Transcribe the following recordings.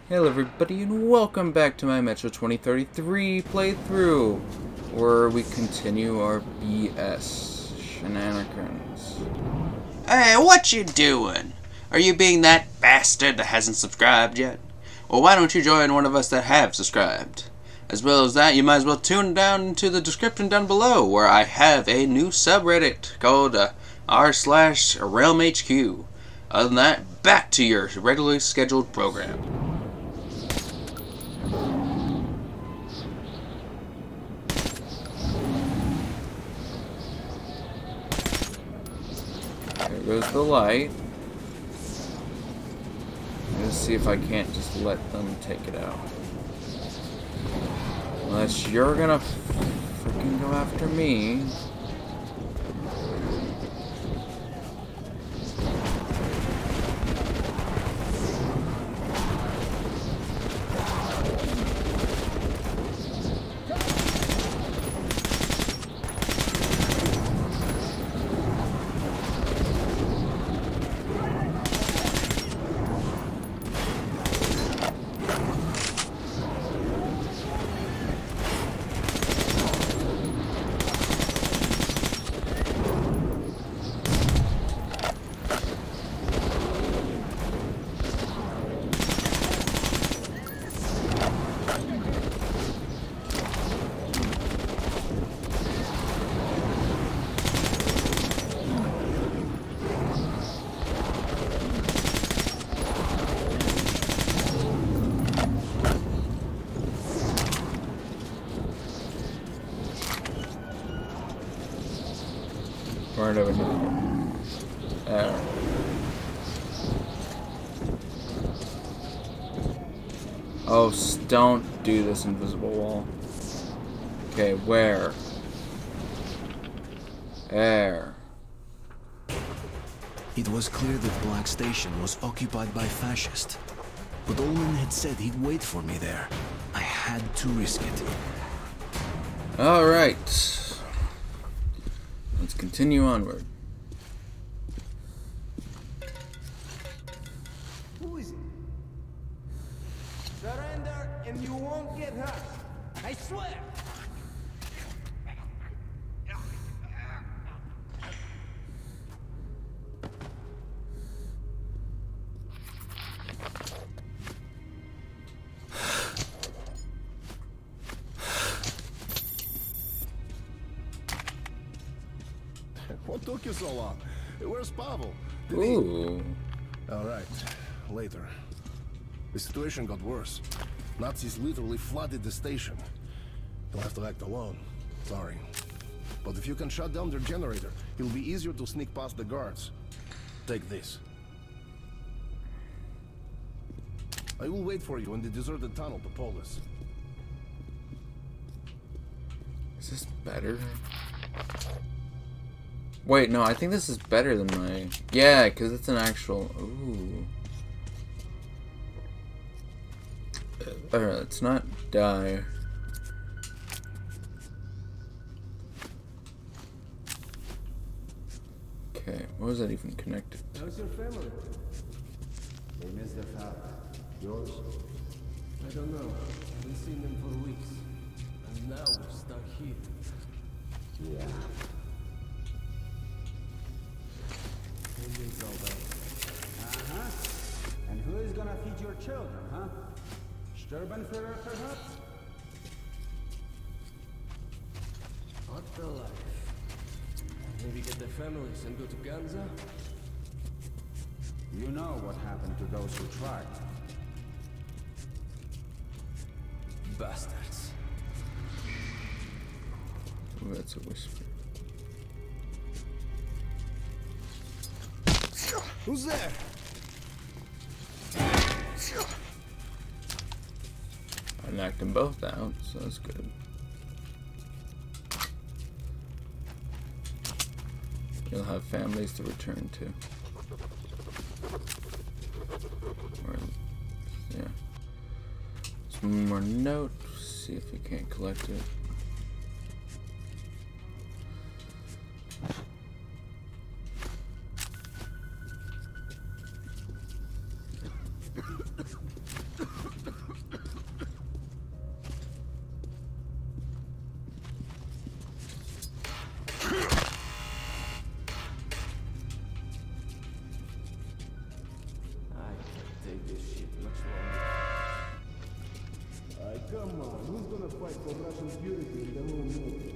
Hello everybody and welcome back to my Metro 2033 playthrough, where we continue our BS shenanigans. Hey, what you doing? Are you being that bastard that hasn't subscribed yet? Well, why don't you join one of us that have subscribed? As well as that, you might as well tune down into the description down below, where I have a new subreddit called r/RealmHQ. Other than that, back to your regularly scheduled program. There goes the light. Let's see if I can't just let them take it out. Unless you're gonna freaking go after me. Right over here. There. Oh, don't do this invisible wall. Okay, where? There. It was clear that Black Station was occupied by fascists. But Olin had said he'd wait for me there. I had to risk it. Alright. Let's continue onward. Who is it? Surrender and you won't get hurt. I swear. What took you so long? Where's Pavel? Ooh. All right, later. The situation got worse. Nazis literally flooded the station. You'll have to act alone. Sorry. But if you can shut down their generator, it'll be easier to sneak past the guards. Take this. I will wait for you in the deserted tunnel to Polis. Is this better? Wait, no, I think this is better than my... Yeah, because it's an actual... Ooh. Alright, let's not die. Okay, what was that even connected to? How's your family? They miss their father. Yours? I don't know. I haven't seen them for weeks. And now we're stuck here. Yeah. Uh-huh. And who is gonna feed your children, huh? Sturbenführer, perhaps? What the life? Maybe get their families and go to Ganza? You know what happened to those who tried. Bastards. Ooh, that's a whisper. Who's there? I knocked them both out, so that's good. You'll have families to return to. Or, yeah. Some more note. See if we can't collect it. Come on, who's gonna fight for Russian purity in the whole world?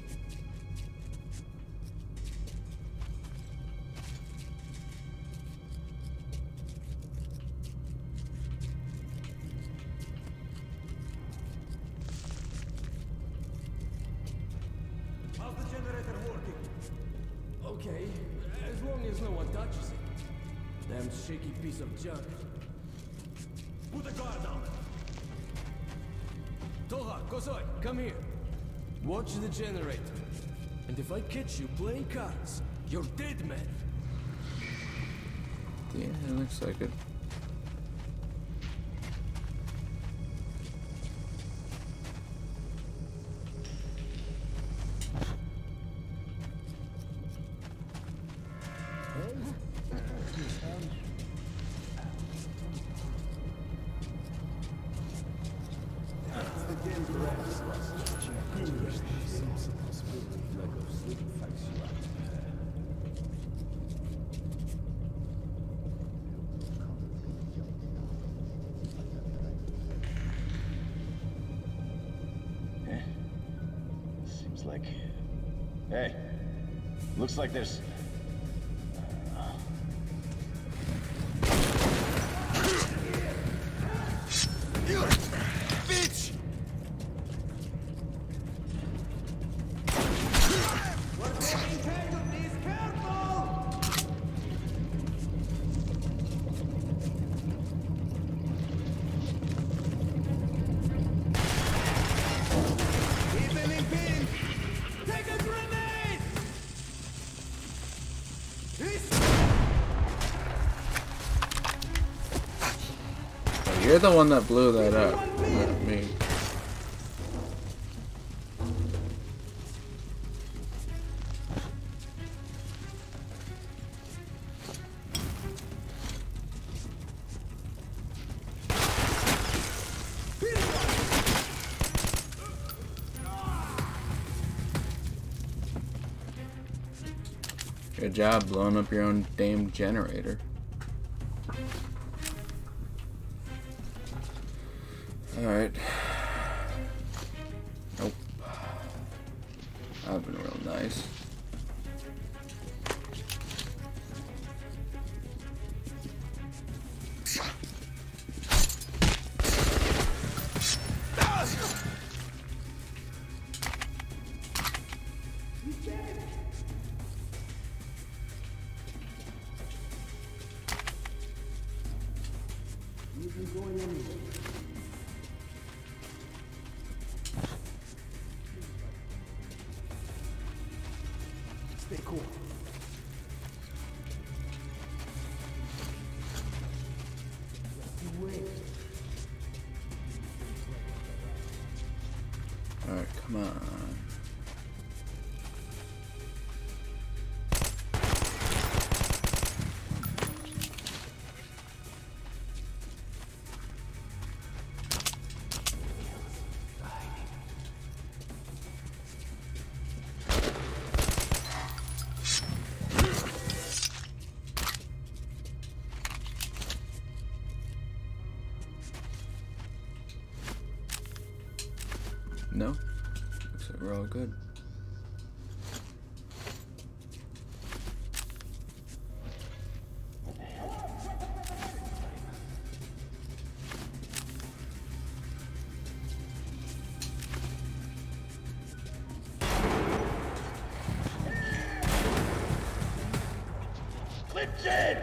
How's the generator working? Okay, as long as no one touches it. Damn shaky piece of junk. Put a guard on it. Toha, Kozoi, come here. Watch the generator. And if I catch you playing cards, you're dead, man. Yeah, it looks like it. Seems like... Hey, looks like there's... Bitch! You're the one that blew that up, not me. Good job blowing up your own damn generator. Alright. Nope. That would've been real nice. Stay cool. Alright, come on. No? Looks like we're all good. Clip change!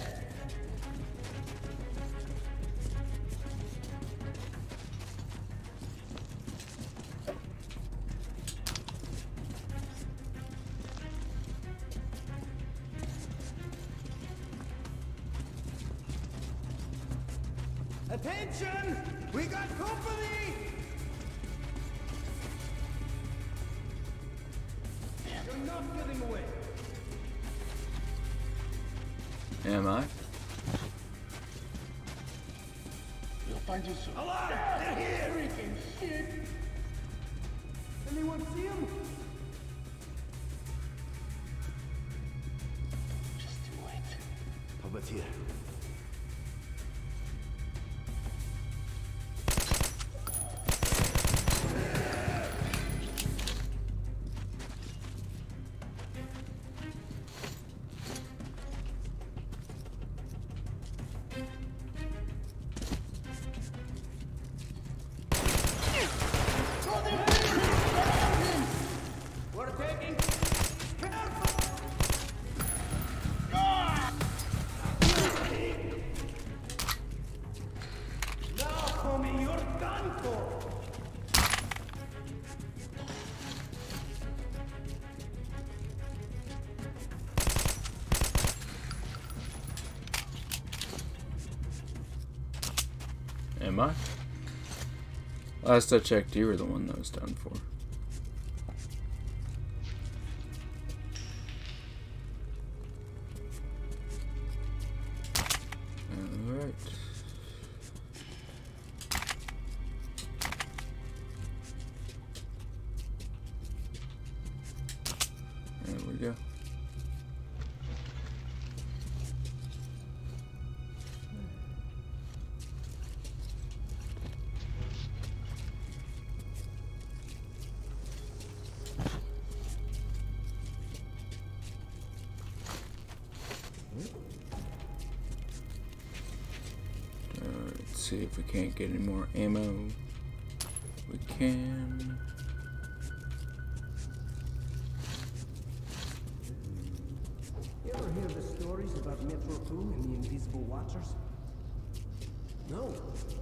Attention! We got company! You're not getting away. Am I? We'll find you soon. Alarm! They're here! Freaking shit! Anyone see him? Just too late. How about here? for? Am I? Last I checked, you were the one that was done for. Alright. There we go. Let's see if we can't get any more ammo. We can. You ever hear the stories about Metro 2 and the Invisible Watchers? No.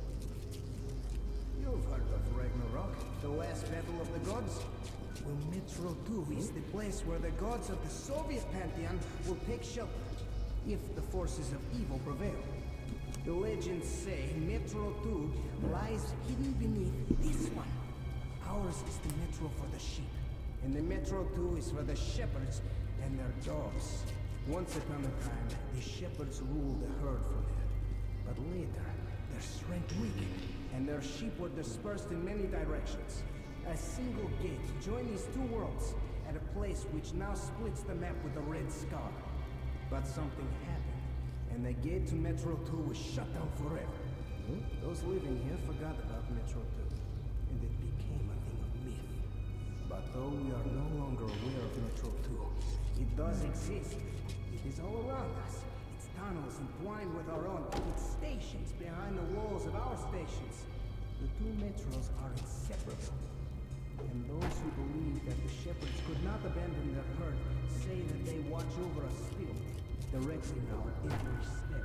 You've heard of Ragnarok, the last battle of the gods? Well, Metro 2 is the place where the gods of the Soviet pantheon will take shelter, if the forces of evil prevail. The legends say Metro 2 lies hidden beneath this one. Ours is the Metro for the sheep, and the Metro 2 is for the shepherds and their dogs. Once upon a time, the shepherds ruled the herd from there. But later, their strength weakened, and their sheep were dispersed in many directions. A single gate joined these two worlds at a place which now splits the map with a red scar. But something happened, and the gate to Metro 2 was shut down forever. Those living here forgot about Metro 2, and it became a thing of myth. But though we are no longer aware of Metro 2, it does exist. It is all around us. Its tunnels entwined with our own. Its stations behind the walls of our stations. The two metros are inseparable. And those who believe that the shepherds could not abandon their herd say that they watch over us still, directing our every step.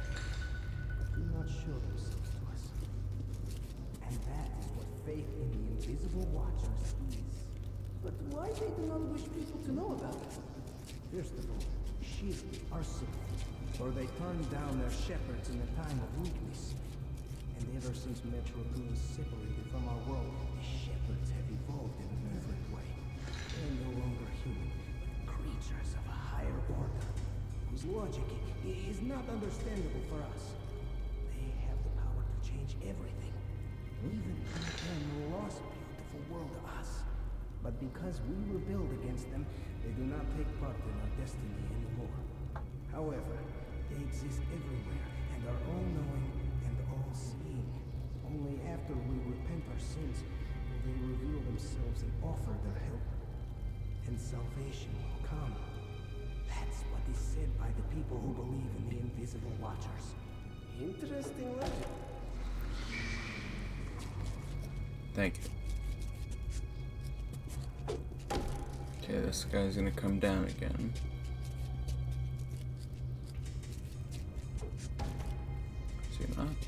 Do not show themselves to us. And that is what faith in the Invisible Watchers is. But why they do not wish people to know about it? First of all, sheep are sick, or they turn down their shepherds in a time of weakness. And ever since Metro 2 was separated from our world, the shepherds have evolved in a different way. They're no longer human, but creatures of a higher order, whose logic is not understandable for us. They have the power to change everything, even turn the lost beautiful world to us. But because we rebelled against them, they do not take part in our destiny anymore. However, they exist everywhere and are all-knowing and all-seeing. Only after we repent our sins will they reveal themselves and offer their help. And salvation will come. That's what is said by the people who believe in the Invisible Watchers. Interesting legend. Thank you. Okay, this guy's gonna come down again. Is he not?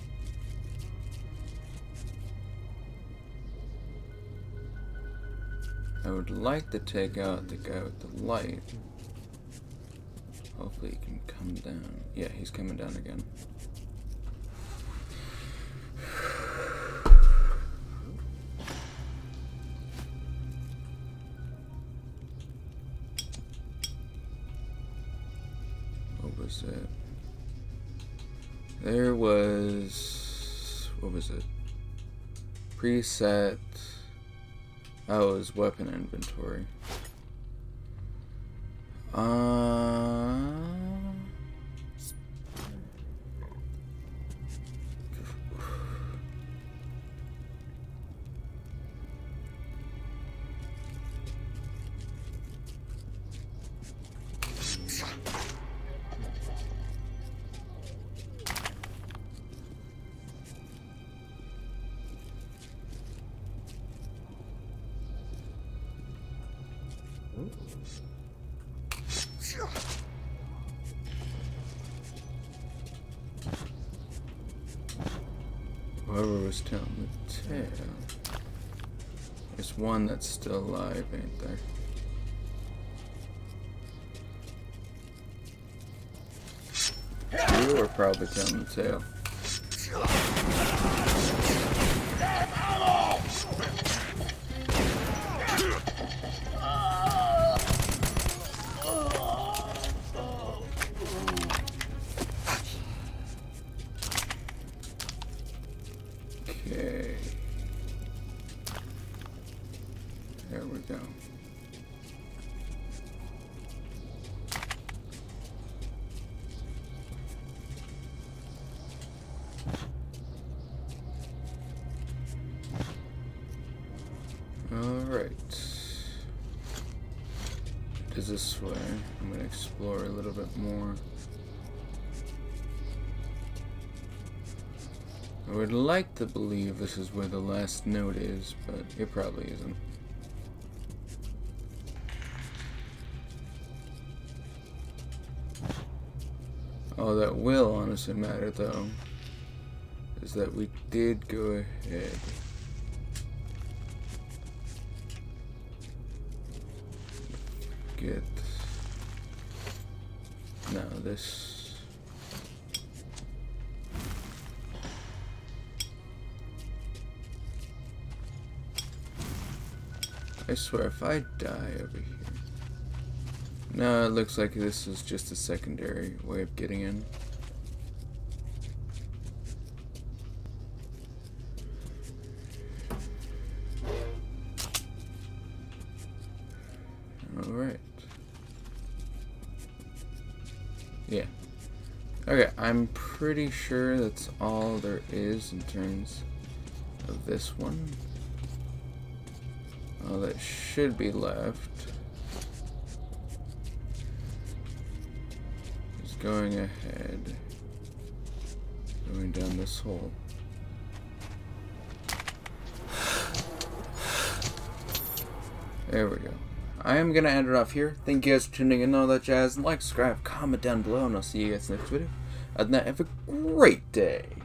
I would like to take out the guy with the light. Hopefully he can come down. Yeah, he's coming down again. What was it? There was... what was it? Preset... oh, it was weapon inventory. Whoever was telling the tale. There's one that's still alive, ain't there? You were probably telling the tale. Okay. There we go. Alright. It is this way. I'm going to explore a little bit more. I would like to believe this is where the last note is, but it probably isn't. All that will honestly matter, though, is that we did go ahead. Get now this. I swear, if I die over here. No, it looks like this is just a secondary way of getting in. Alright. Yeah. Okay, I'm pretty sure that's all there is in terms of this one. All that should be left is going ahead, going down this hole. There we go. I am going to end it off here. Thank you guys for tuning in and all that jazz. Like, subscribe, comment down below, and I'll see you guys next video. Other than that, have a great day.